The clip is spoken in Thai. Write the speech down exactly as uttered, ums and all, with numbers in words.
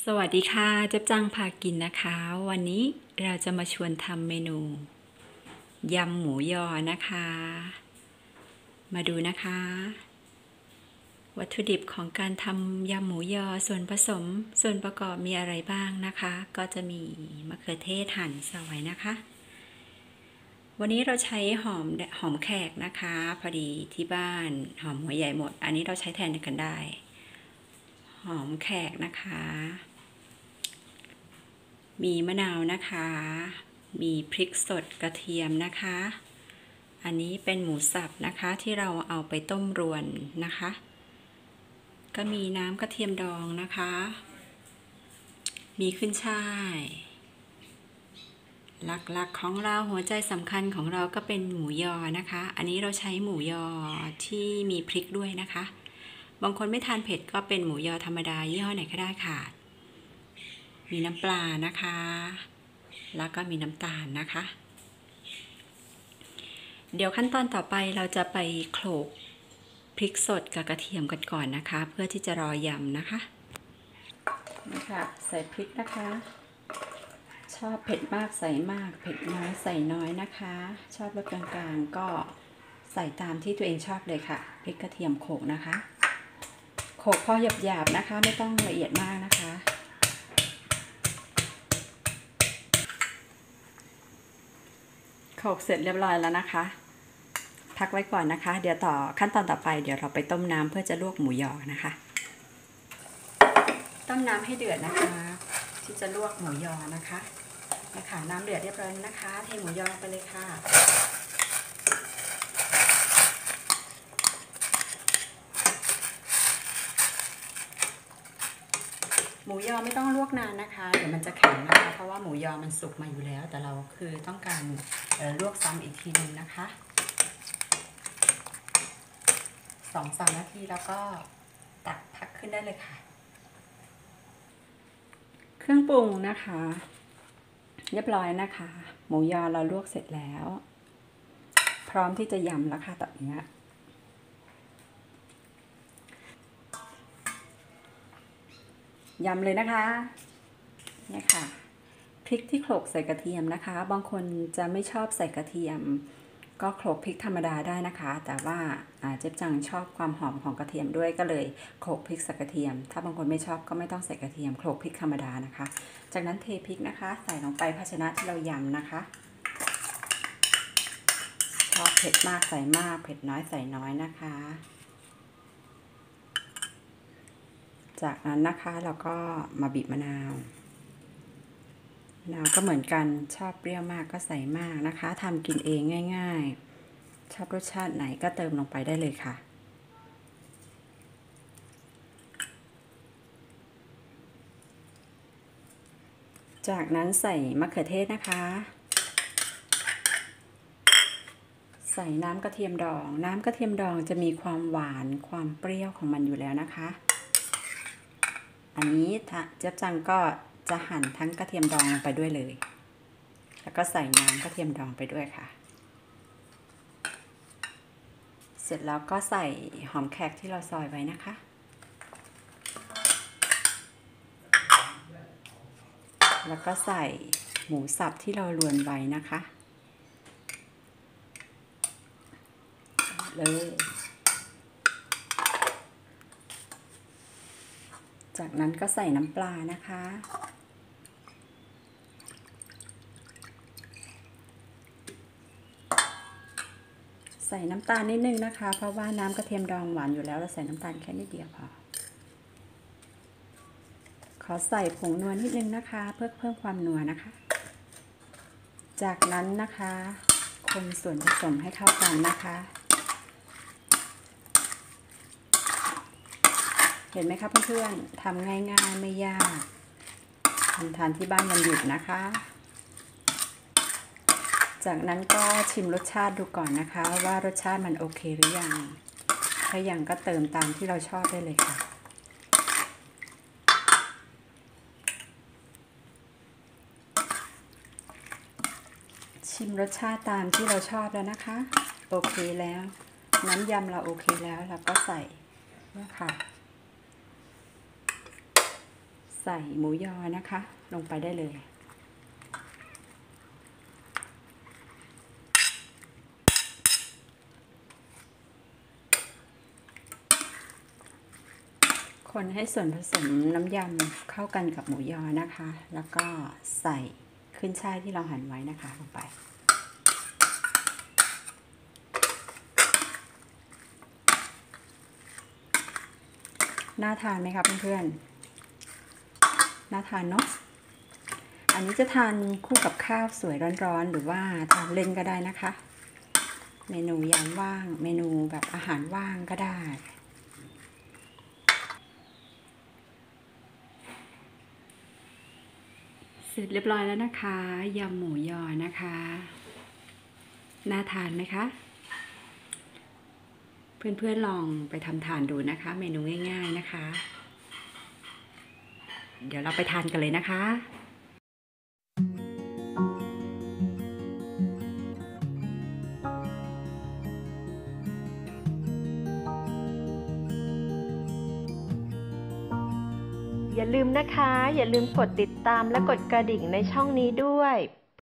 สวัสดีค่ะเจ๊บจังพากินนะคะวันนี้เราจะมาชวนทำเมนูยำหมูยอนะคะมาดูนะคะวัตถุดิบของการทำยำหมูยอส่วนผสมส่วนประกอบมีอะไรบ้างนะคะก็จะมีมะเขือเทศหั่นซอยนะคะวันนี้เราใช้หอมหอมแขกนะคะพอดีที่บ้านหอมหัวใหญ่หมดอันนี้เราใช้แทนกันได้หอมแขกนะคะมีมะนาวนะคะมีพริกสดกระเทียมนะคะอันนี้เป็นหมูสับนะคะที่เราเอาไปต้มรวนนะคะก็มีน้ำกระเทียมดองนะคะมีขึ้นช่ายหลักๆของเราหัวใจสำคัญของเราก็เป็นหมูยอนะคะอันนี้เราใช้หมูยอที่มีพริกด้วยนะคะบางคนไม่ทานเผ็ดก็เป็นหมูยอธรรมดายี่ห้อไหนก็ได้ค่ะมีน้ำปลานะคะแล้วก็มีน้ำตาลนะคะเดี๋ยวขั้นตอนต่อไปเราจะไปโขลกพริกสดกับกระเทียมกันก่อนนะคะเพื่อที่จะรอยำนะคะนี่ค่ะใส่พริกนะคะชอบเผ็ดมากใส่มากเผ็ดน้อยใส่น้อยนะคะชอบรสกลางๆก็ใส่ตามที่ตัวเองชอบเลยค่ะพริกกระเทียมโขลกนะคะโขลกพอหยาบๆนะคะไม่ต้องละเอียดมากนะคะโขลกเสร็จเรียบร้อยแล้วนะคะพักไว้ก่อนนะคะเดี๋ยวต่อขั้นตอนต่อไปเดี๋ยวเราไปต้มน้ำเพื่อจะลวกหมูยอนะคะต้มน้ำให้เดือดนะคะที่จะลวกหมูยอนะคะนะคะน้ำเดือดเรียบร้อยนะคะเทหมูยอไปเลยค่ะหมูยอไม่ต้องลวกนานนะคะเดี๋ยวมันจะแข็งนะคะเพราะว่าหมูยอมันสุกมาอยู่แล้วแต่เราคือต้องการลวกซ้ำอีกทีนึงนะคะสองสามนาทีแล้วก็ตักพักขึ้นได้เลยค่ะเครื่องปรุงนะคะเรียบร้อยนะคะหมูยอเราลวกเสร็จแล้วพร้อมที่จะยำแล้วค่ะตอนนี้ยำเลยนะคะนี่ค่ะพริกที่โขลกใส่กระเทียมนะคะบางคนจะไม่ชอบใส่กระเทียมก็โขลกพริกธรรมดาได้นะคะแต่ว่าเจ๊บจังชอบความหอมของกระเทียมด้วยก็เลยโขลกพริกใส่กระเทียมถ้าบางคนไม่ชอบก็ไม่ต้องใส่กระเทียมโขลกพริกธรรมดานะคะจากนั้นเทพริกนะคะใส่ลงไปภาชนะที่เรายำนะคะชอบเผ็ดมากใส่มากเผ็ดน้อยใส่น้อยนะคะจากนั้นนะคะเราก็มาบีบมะนาวมะนาวก็เหมือนกันชอบเปรี้ยวมากก็ใส่มากนะคะทำกินเองง่ายๆชอบรสชาติไหนก็เติมลงไปได้เลยค่ะจากนั้นใส่มะเขือเทศนะคะใส่น้ำกระเทียมดองน้ำกระเทียมดองจะมีความหวานความเปรี้ยวของมันอยู่แล้วนะคะอันนี้เจ๊บจังก็จะหั่นทั้งกระเทียมดองลงไปด้วยเลยแล้วก็ใส่น้ำกระเทียมดองไปด้วยค่ะเสร็จแล้วก็ใส่หอมแขกที่เราซอยไว้นะคะแล้วก็ใส่หมูสับที่เราลวนไว้นะคะเลยจากนั้นก็ใส่น้ำปลานะคะใส่น้ำตาลนิดนึงนะคะเพราะว่าน้ำกระเทียมดองหวานอยู่แล้วเราใส่น้ำตาลแค่นิดเดียวพอขอใส่ผงนัวนิดนึงนะคะเพื่อเพิ่มความนัวนะคะจากนั้นนะคะคนส่วนผสมให้เข้ากันนะคะเห็นไหมคะเพื่อนๆทำง่ายๆไม่ยากทำทานที่บ้านวันหยุดนะคะจากนั้นก็ชิมรสชาติดูก่อนนะคะว่ารสชาติมันโอเคหรือยังถ้ายังก็เติมตามที่เราชอบได้เลยค่ะชิมรสชาติตามที่เราชอบแล้วนะคะโอเคแล้วน้ำยำเราโอเคแล้วเราก็ใส่นี่ค่ะใส่หมูยอนะคะ ลงไปได้เลยคนให้ส่วนผสมน้ำยำเข้ากันกับหมูยอนะคะ แล้วก็ใส่ขึ้นช่ายที่เราหั่นไว้นะคะลงไปน่าทานไหมครับเพื่อนๆน่าทานเนาะอันนี้จะทานคู่กับข้าวสวยร้อนๆหรือว่าทานเล่นก็ได้นะคะเมนูยามว่างเมนูแบบอาหารว่างก็ได้เสร็จเรียบร้อยแล้วนะคะยำหมูยอนะคะน่าทานไหมคะเพื่อนๆลองไปทำทานดูนะคะเมนูง่ายๆนะคะเดี๋ยวเราไปทานกันเลยนะคะอย่าลืมนะคะอย่าลืมกดติดตามและกดกระดิ่งในช่องนี้ด้วย